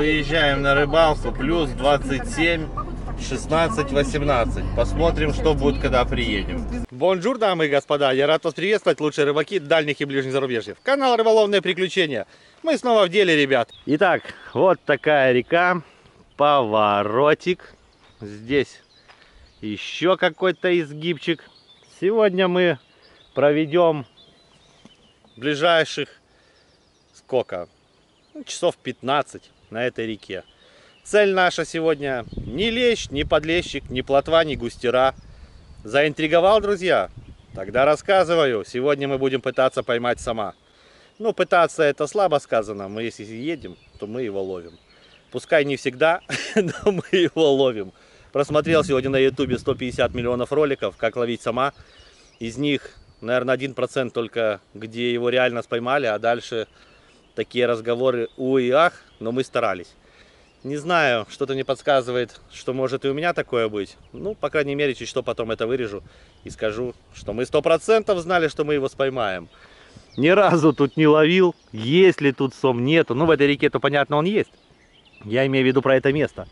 выезжаем на рыбалку, плюс 27, 16, 18. Посмотрим, что будет, когда приедем. Бонжур, дамы и господа, я рад вас приветствовать, лучшие рыбаки дальних и ближних зарубежья. Канал Рыболовные приключения. Мы снова в деле, ребят. Итак, вот такая река, поворотик. Здесь еще какой-то изгибчик. Сегодня мы проведем ближайших сколько? Часов 15 на этой реке. Цель наша сегодня ни лещ, ни подлещик, ни плотва, ни густера. Заинтриговал, друзья? Тогда рассказываю. Сегодня мы будем пытаться поймать сама. Ну, пытаться это слабо сказано. Мы если едем, то мы его ловим. Пускай не всегда, но мы его ловим. Просмотрел сегодня на ютубе 150 миллионов роликов, как ловить сама. Из них, наверное, 1% только, где его реально споймали, а дальше такие разговоры у и ах, но мы старались. Не знаю, что-то мне подсказывает, что может и у меня такое быть. Ну, по крайней мере, чуть что потом это вырежу и скажу, что мы 100% знали, что мы его споймаем. Ни разу тут не ловил, есть ли тут сом, нету. Ну, в этой реке-то, понятно, он есть. Я имею в виду про это место.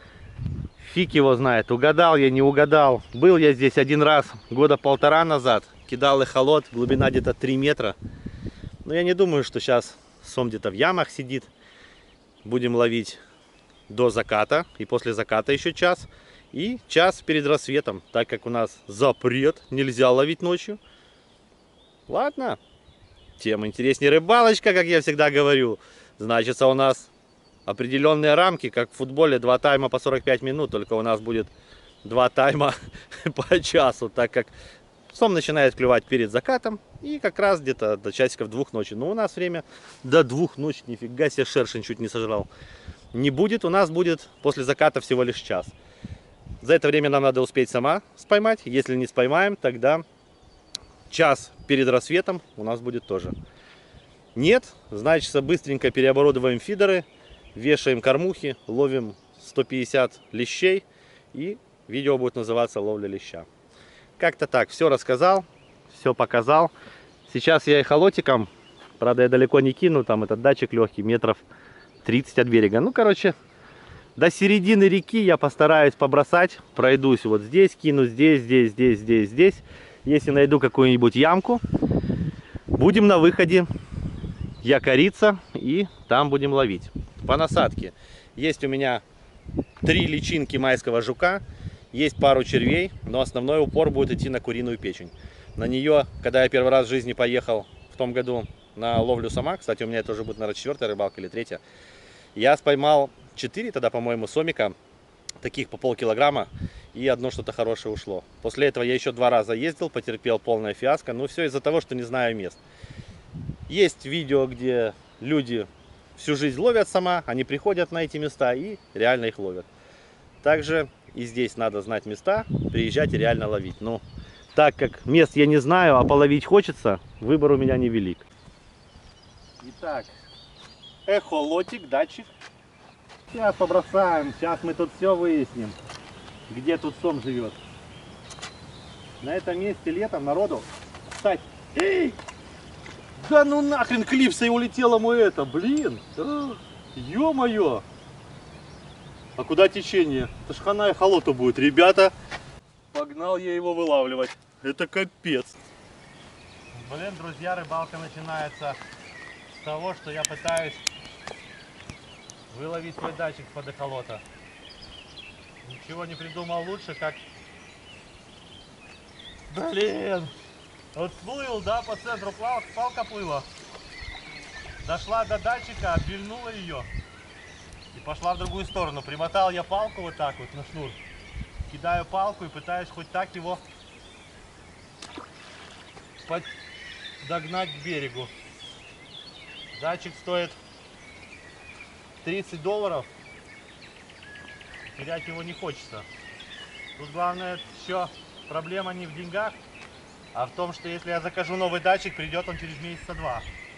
Фиг его знает, угадал я, не угадал. Был я здесь один раз, года полтора назад. Кидал эхолот, глубина где-то 3 метра. Но я не думаю, что сейчас сом где-то в ямах сидит. Будем ловить до заката. И после заката еще час. И час перед рассветом. Так как у нас запрет, нельзя ловить ночью. Ладно. Тем интереснее рыбалочка, как я всегда говорю. Значит, у нас определенные рамки, как в футболе, 2 тайма по 45 минут. Только у нас будет 2 тайма по часу. Так как сом начинает клевать перед закатом и как раз где-то до часиков 2 ночи. Но у нас время до 2 ночи, нифига себе, шершень чуть не сожрал. Не будет, у нас будет после заката всего лишь час. За это время нам надо успеть сама споймать. Если не споймаем, тогда час перед рассветом у нас будет тоже. Нет, значит, быстренько переоборудовываем фидеры, вешаем кормухи, ловим 150 лещей и видео будет называться «Ловля леща». Как-то так, все рассказал, все показал. Сейчас я эхолотиком, правда я далеко не кину, там этот датчик легкий, метров 30 от берега. Ну, короче, до середины реки я постараюсь побросать, пройдусь вот здесь, кину здесь, здесь, здесь, здесь, здесь. Если найду какую-нибудь ямку, будем на выходе якориться и там будем ловить. По насадке есть у меня 3 личинки майского жука. Есть пару червей, но основной упор будет идти на куриную печень. На нее, когда я первый раз в жизни поехал в том году на ловлю сама, кстати, у меня это уже будет, наверное, 4-я рыбалка или 3-я, я споймал 4 тогда, по-моему, сомика, таких по полкилограмма, и одно что-то хорошее ушло. После этого я еще 2 раза ездил, потерпел полное фиаско, но все из-за того, что не знаю мест. Есть видео, где люди всю жизнь ловят сама, они приходят на эти места и реально их ловят. Также и здесь надо знать места, приезжать и реально ловить. Но так как мест я не знаю, а половить хочется, выбор у меня невелик. Итак, эхолотик, датчик. Сейчас побросаем, сейчас мы тут все выясним, где тут сом живет. На этом месте летом народу, кстати, да ну нахрен клипса и улетела ему это, блин, ё-моё. А куда течение? Это ж хана эхолоту будет, ребята. Погнал я его вылавливать. Это капец. Блин, друзья, рыбалка начинается с того, что я пытаюсь выловить свой датчик под эхолота. Ничего не придумал лучше, как... Блин! Вот плыл, да, по центру палка плыла. Дошла до датчика, обвильнула ее. И пошла в другую сторону. Примотал я палку вот так вот на шнур. Кидаю палку и пытаюсь хоть так его догнать к берегу. Датчик стоит $30. Терять его не хочется. Тут главное еще проблема не в деньгах, а в том, что если я закажу новый датчик, придет он через месяца 2.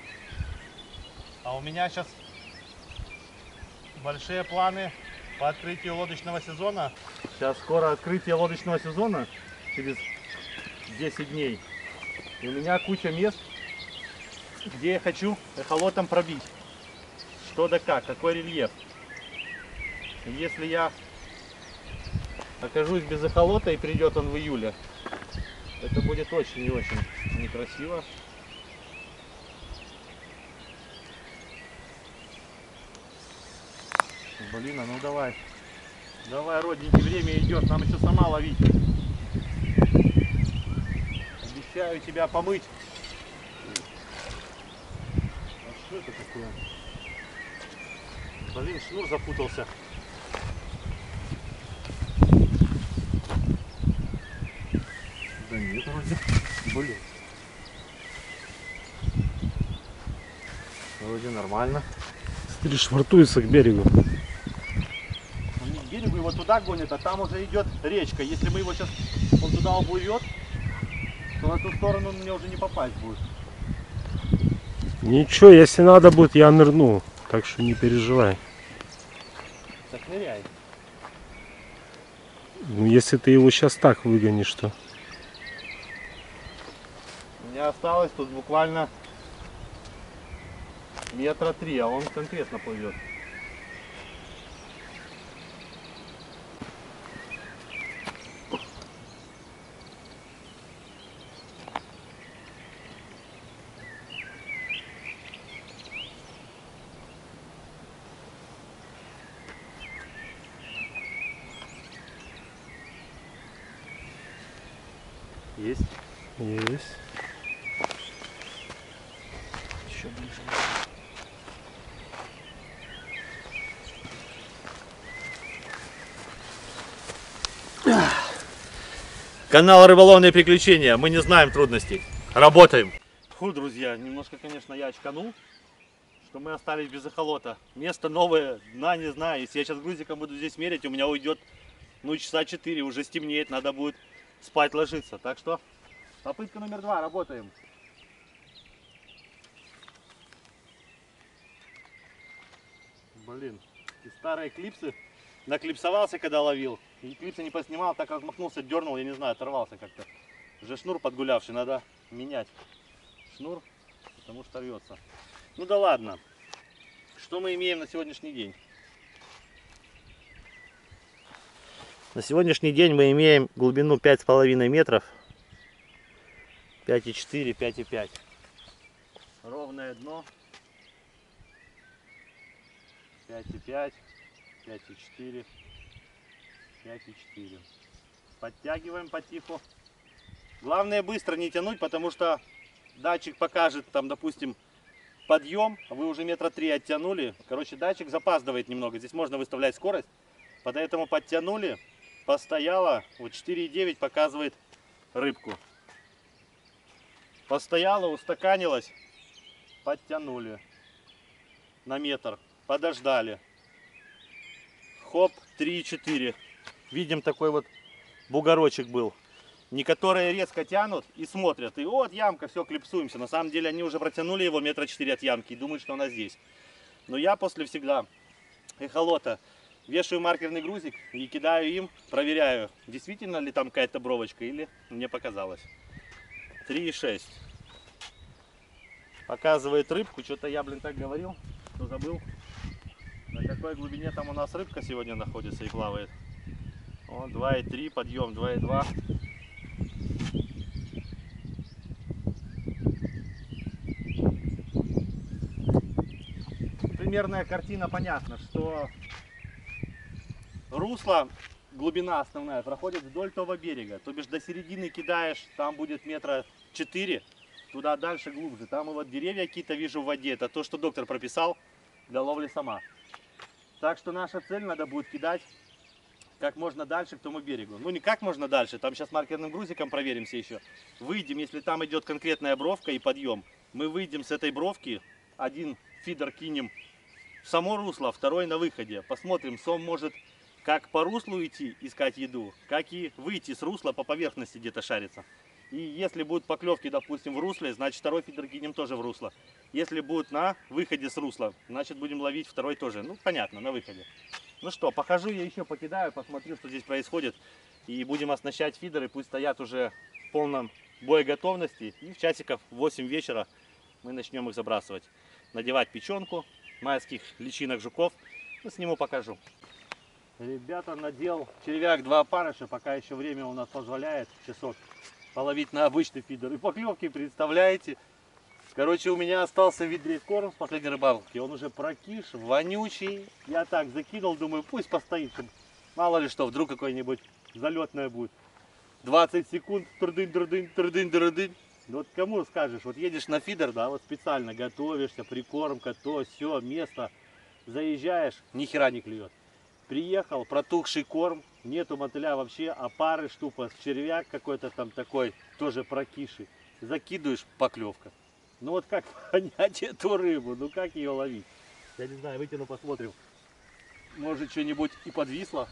А у меня сейчас большие планы по открытию лодочного сезона. Сейчас скоро открытие лодочного сезона, через 10 дней. И у меня куча мест, где я хочу эхолотом пробить. Что да как, какой рельеф. Если я окажусь без эхолота и придет он в июле, это будет очень и очень некрасиво. Блин, а ну давай. Давай, родненький, время идет, нам еще сама ловить. Обещаю тебя помыть. А что это такое? Блин, шнур запутался. Да нет, вроде. Блин. Вроде нормально. Смотри, швартуется к берегу. Он не к берегу, его туда гонит, а там уже идет речка. Если мы его сейчас, он туда уплывет, то в эту сторону мне уже не попасть будет. Ничего, если надо будет, я нырну. Так что не переживай. Так ныряй. Ну, если ты его сейчас так выгонишь, то... У меня осталось тут буквально метра 3, а он конкретно плывет. Есть. Есть. Еще ближе. Канал «Рыболовные приключения». Мы не знаем трудностей. Работаем. Фу, друзья, немножко, конечно, я очканул, что мы остались без эхолота. Место новое, дна не знаю. Если я сейчас грузиком буду здесь мерить, у меня уйдет, ну, часа 4, уже стемнеет, надо будет спать ложиться. Так что попытка номер 2, работаем. Блин, и старые клипсы. Наклипсовался, когда ловил. И клипсы не поснимал, так размахнулся, дернул, я не знаю, оторвался как-то. Уже шнур подгулявший, надо менять шнур, потому что рвется. Ну да ладно. Что мы имеем на сегодняшний день? На сегодняшний день мы имеем глубину 5,5 метров. 5,4, 5,5. Ровное дно. 5,5, 5,4, 5,4. Подтягиваем потиху. Главное быстро не тянуть, потому что датчик покажет, там, допустим, подъем, вы уже метра 3 оттянули. Короче, датчик запаздывает немного. Здесь можно выставлять скорость. Поэтому подтянули, постояло. Вот 4,9 показывает рыбку. Постояло, устаканилось, подтянули на метр. Подождали. Хоп, 3,4. Видим, такой вот бугорочек был. Некоторые резко тянут и смотрят. И вот ямка, все, клипсуемся. На самом деле они уже протянули его метра 4 от ямки и думают, что она здесь. Но я после всегда эхолота вешаю маркерный грузик и кидаю им, проверяю, действительно ли там какая-то бровочка или мне показалось. 3,6. Показывает рыбку. Что-то я, блин, так говорил, что забыл. На какой глубине там у нас рыбка сегодня находится и плавает. Вот 2,3, подъем 2,2. Примерная картина понятна, что русло, глубина основная, проходит вдоль того берега. То бишь до середины кидаешь, там будет метра 4, туда дальше глубже. Там и вот деревья какие-то вижу в воде. Это то, что доктор прописал для ловли сама. Так что наша цель, надо будет кидать как можно дальше к тому берегу. Ну не как можно дальше, там сейчас маркерным грузиком проверимся еще. Выйдем, если там идет конкретная бровка и подъем. Мы выйдем с этой бровки, один фидер кинем в само русло, второй на выходе. Посмотрим, сом может как по руслу идти искать еду, как и выйти с русла по поверхности где-то шариться. И если будут поклевки, допустим, в русле, значит второй фидер кинем тоже в русло. Если будут на выходе с русла, значит будем ловить второй тоже. Ну понятно, на выходе. Ну что, похожу я еще, покидаю, посмотрю, что здесь происходит. И будем оснащать фидеры, пусть стоят уже в полном боеготовности. И в часиков 8 вечера мы начнем их забрасывать. Надевать печенку, майских личинок жуков. Ну, сниму, покажу. Ребята, надел червяк 2 опарыша, пока еще время у нас позволяет, часок, половить на обычный фидер. И поклевки, представляете? Короче, у меня остался в ведре корм с последней рыбалки. Он уже прокиш, вонючий. Я так закинул, думаю, пусть постоит, чтобы мало ли что, вдруг какой-нибудь залетное будет. 20 секунд, трудынь, трудынь, трудынь, трудынь. Вот кому скажешь, вот едешь на фидер, да, вот специально готовишься, прикормка, то, все, место. Заезжаешь, ни хера не клюет. Приехал, протухший корм, нету мотыля вообще, опарыш тупо, червяк какой-то там такой, тоже прокиший. Закидываешь, поклевка. Ну вот как понять эту рыбу, ну как ее ловить? Я не знаю, вытяну, посмотрим. Может что-нибудь и подвисло?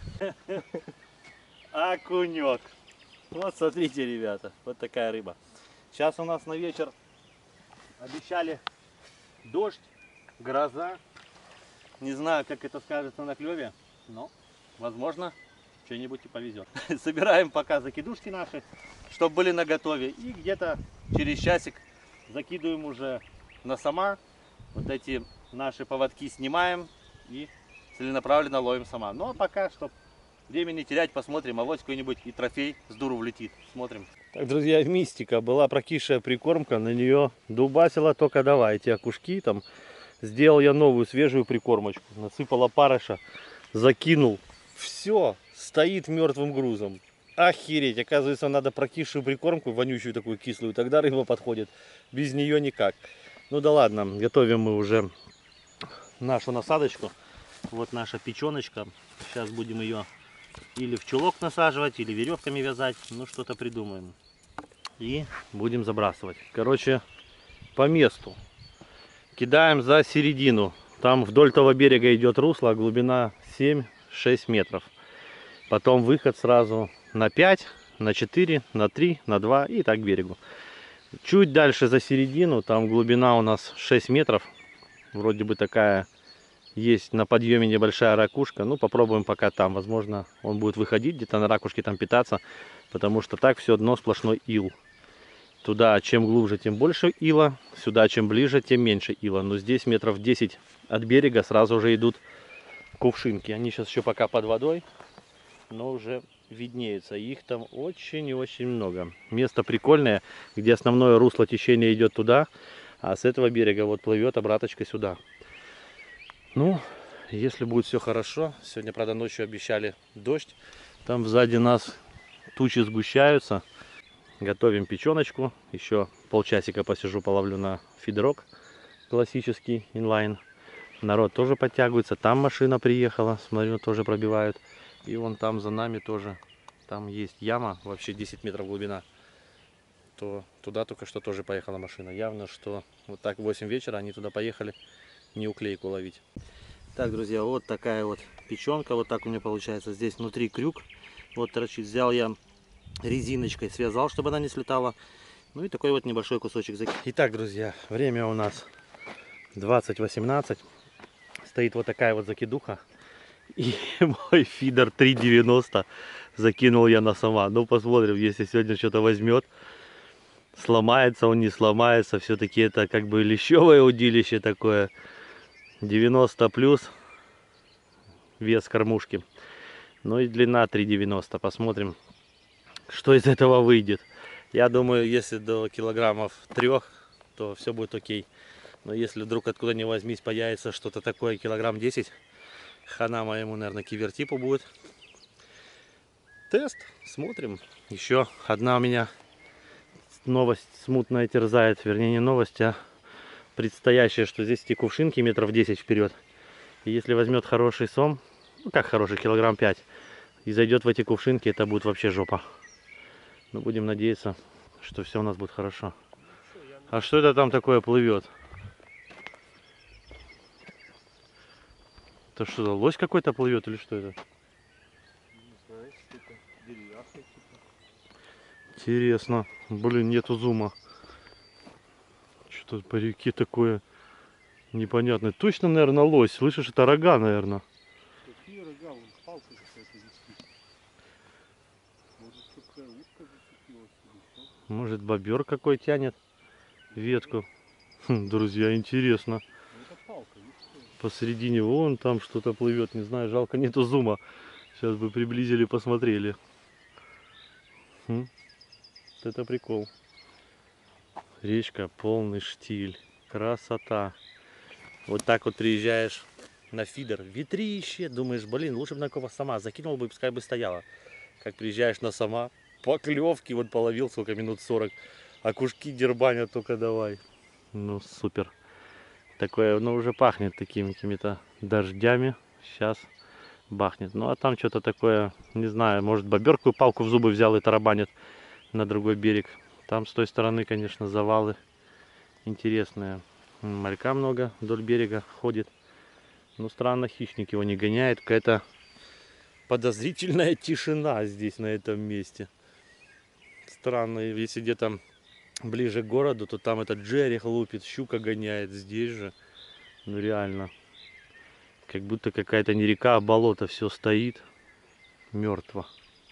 Окунек. Вот смотрите, ребята, вот такая рыба. Сейчас у нас на вечер обещали дождь, гроза. Не знаю, как это скажется на клеве, но возможно что-нибудь и повезет. Собираем пока закидушки наши, чтобы были наготове. И где-то через часик закидываем уже на сама. Вот эти наши поводки снимаем и целенаправленно ловим сама. Ну а пока, чтобы времени не терять, посмотрим, а вот какой-нибудь и трофей с дуру влетит. Смотрим. Так, друзья, мистика. Была прокисшая прикормка, на нее дубасила только давай эти окушки. Там сделал я новую свежую прикормочку. Насыпал опарыша, закинул. Все, стоит мертвым грузом. Охереть, оказывается, надо прокисшую прикормку, вонючую такую кислую, тогда рыба подходит. Без нее никак. Ну да ладно, готовим мы уже нашу насадочку. Вот наша печеночка. Сейчас будем ее или в чулок насаживать, или веревками вязать. Ну что-то придумаем. И будем забрасывать. Короче, по месту. Кидаем за середину. Там вдоль того берега идет русло, а глубина 7-6 метров. Потом выход сразу на 5, на 4, на 3, на 2 и так к берегу. Чуть дальше за середину, там глубина у нас 6 метров. Вроде бы такая есть на подъеме небольшая ракушка. Ну попробуем пока там. Возможно он будет выходить где-то на ракушке там питаться. Потому что так все дно сплошной ил. Туда чем глубже, тем больше ила. Сюда чем ближе, тем меньше ила. Но здесь метров 10 от берега сразу же идут кувшинки. Они сейчас еще пока под водой. Но уже виднеются. Их там очень и очень много. Место прикольное, где основное русло течения идет туда, а с этого берега вот плывет обраточка сюда. Ну, если будет все хорошо, сегодня, правда, ночью обещали дождь. Там сзади нас тучи сгущаются. Готовим печеночку. Еще полчасика посижу, половлю на фидерок классический инлайн. Народ тоже подтягивается. Там машина приехала, смотрю, тоже пробивают. И вон там за нами тоже, там есть яма, вообще 10 метров глубина. То туда только что тоже поехала машина. Явно, что вот так в 8 вечера они туда поехали не уклейку ловить. Так, друзья, вот такая вот печенка. Вот так у меня получается. Здесь внутри крюк. Вот торчит. Взял я резиночкой, связал, чтобы она не слетала. Ну и такой вот небольшой кусочек закинул. Итак, друзья, время у нас 20:18. Стоит вот такая вот закидуха. И мой фидер 3,90 закинул я на сама. Ну посмотрим, если сегодня что-то возьмет. Сломается он, не сломается. Все-таки это как бы лещевое удилище такое. 90 плюс вес кормушки. Ну и длина 3,90. Посмотрим, что из этого выйдет. Я думаю, если до килограммов 3, то все будет окей. Но если вдруг откуда ни возьмись появится что-то такое, килограмм 10, хана моему, наверное, кивертипу будет. Тест. Смотрим. Еще одна у меня новость смутная терзает. Вернее, не новость, а предстоящее, что здесь эти кувшинки метров 10 вперед. И если возьмет хороший сом, ну как хороший, килограмм 5, и зайдет в эти кувшинки, это будет вообще жопа. Но будем надеяться, что все у нас будет хорошо. А что это там такое плывет? Это что, лось какой-то плывет или что это? Интересно. Блин, нету зума. Что-то по реке такое непонятное. Точно, наверное, лось. Слышишь, это рога, наверное. Какие рога? Вон палка какая-то висит. Может, какая утка зацепилась или что? Может, бобер какой тянет ветку. Друзья, интересно. Ну, это палка, видишь? Посередине вон там что-то плывет. Не знаю, жалко, нету зума. Сейчас бы приблизили, посмотрели. Вот это прикол. Речка, полный штиль. Красота. Вот так вот приезжаешь на фидер. Ветрище. Думаешь, блин, лучше бы на кого сама. Закинул бы, пускай бы стояла. Как приезжаешь на сама. Поклевки. Вот половил сколько минут 40. А кушки дербанят только давай. Ну, супер. Такое, ну, уже пахнет такими какими-то дождями. Сейчас бахнет. Ну, а там что-то такое, не знаю, может, боберку палку в зубы взял и тарабанит на другой берег. Там с той стороны, конечно, завалы интересные. Малька много вдоль берега ходит. Ну, странно, хищник его не гоняет. Какая-то подозрительная тишина здесь, на этом месте. Странно, если где-то ближе к городу, то там этот джерих лупит, щука гоняет. Здесь же, ну, реально, как будто какая-то не река, а болото, все стоит мертво.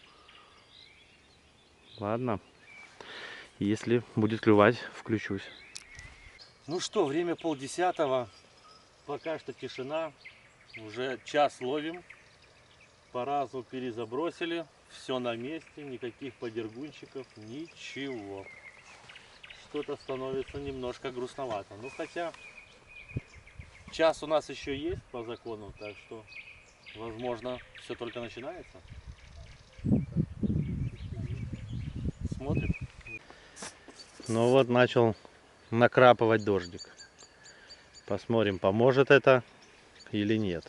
Ладно, если будет клювать, включусь. Ну что, время 9:30, пока что тишина, уже час ловим, по разу перезабросили, все на месте, никаких подергунчиков, ничего. Что-то становится немножко грустновато, ну хотя час у нас еще есть по закону, так что, возможно, все только начинается. Смотрим. Ну вот начал накрапывать дождик. Посмотрим, поможет это или нет.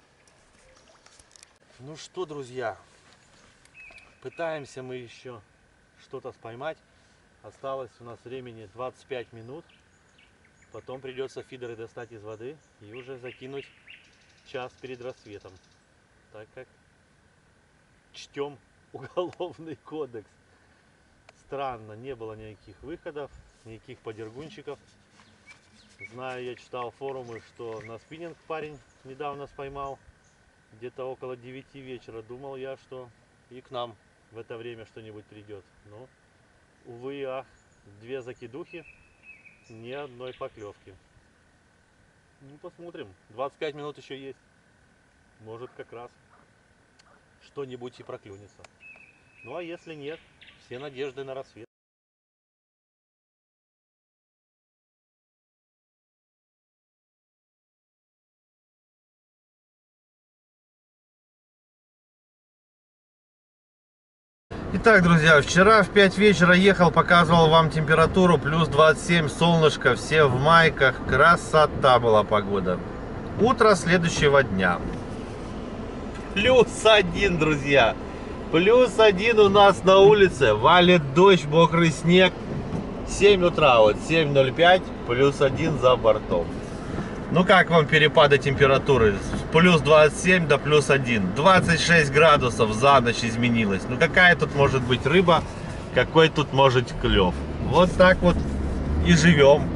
Ну что, друзья, пытаемся мы еще что-то поймать. Осталось у нас времени 25 минут. Потом придется фидеры достать из воды и уже закинуть час перед рассветом, так как чтем уголовный кодекс. Странно, не было никаких выходов, никаких подергунчиков. Знаю, я читал форумы, что на спиннинг парень недавно поймал, где-то около 9 вечера. Думал я, что и к нам в это время что-нибудь придет. Но, увы и ах, 2 закидухи, ни одной поклевки. Ну, посмотрим. 25 минут еще есть. Может, как раз что-нибудь и проклюнется. Ну, а если нет, все надежды на рассвет. Итак, друзья, вчера в 5 вечера ехал, показывал вам температуру, плюс 27, солнышко, все в майках, красота была погода. Утро следующего дня. +1, друзья. +1 у нас на улице, валит дождь, мокрый снег. 7 утра, вот 7:05, +1 за бортом. Ну как вам перепады температуры? С +27 до +1. 26 градусов за ночь изменилось. Ну какая тут может быть рыба? Какой тут может клев? Вот так вот и живем.